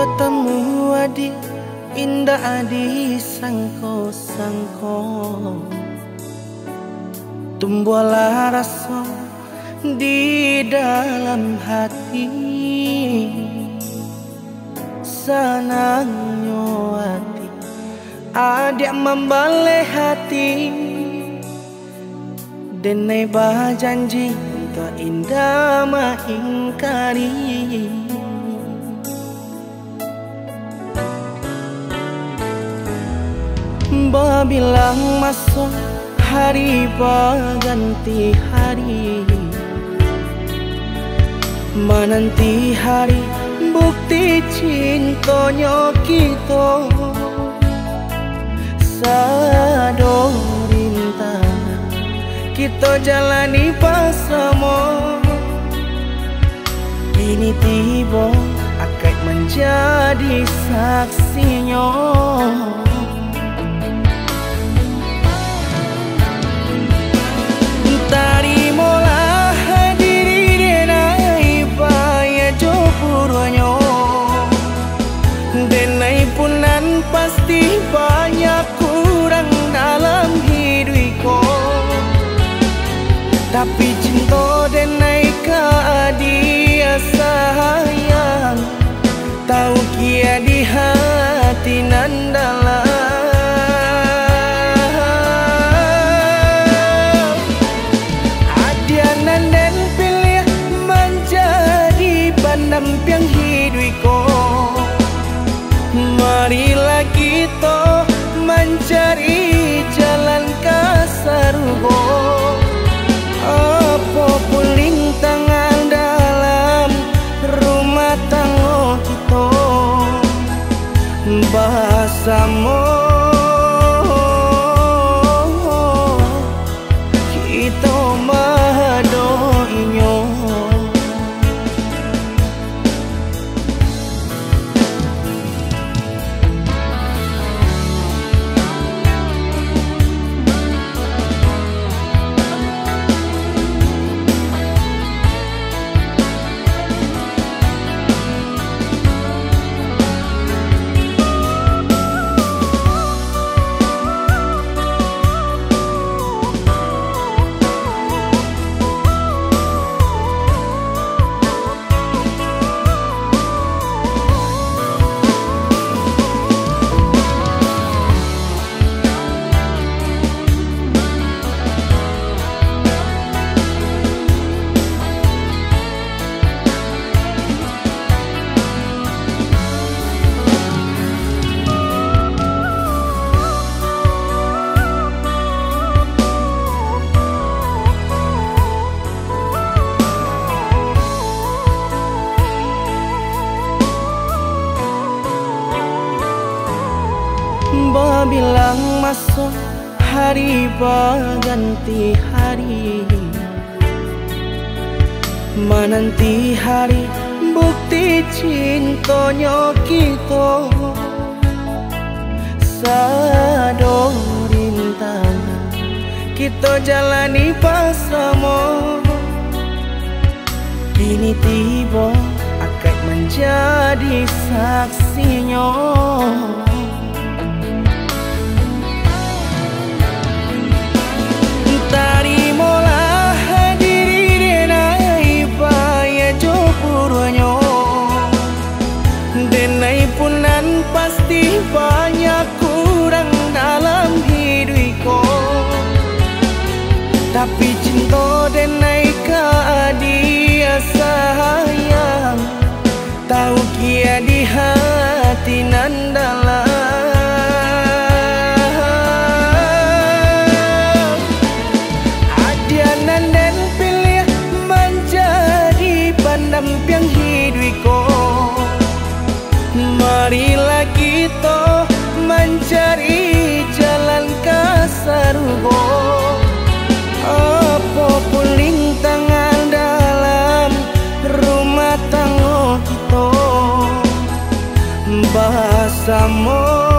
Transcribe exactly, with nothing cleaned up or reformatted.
Bertemu adik indah adi sangko-sangko, tumbuhlah rasa di dalam hati. Senangnya hati adik membalik hati, denai berjanji tak indah mengingkari. Babilang masuk hari berganti hari, menanti hari bukti cintanya kita. Sado rintangan kita jalani bersama, ini tiba akan menjadi saksinya. Tarimalah diri denai paya jopuranyo, denai punan pasti banyak kurang dalam hidupku, tapi cinta denai ke dia sayang, tahu kia di hati nan dalam. Nampiang hidupku, marilah kita mencari jalan ke surga. Apapun rintangan dalam rumah tangga kita, bersama kita mendoinya. Babilang masuk hari berganti hari, menanti hari bukti cintanya kita. Sado rintangan kita jalani bersama, ini tiba akan menjadi saksinya. Tarimalah diri denai paya jopuranyo, denai punan pasti banyak kurang dalam hidupku, tapi cinta denai ke dia sayang, tahu kia di hati nan dalam. Nampiang hidupku, marilah kita mencari jalan ke surga. Apapun rintangan dalam rumah tangga kita, bersama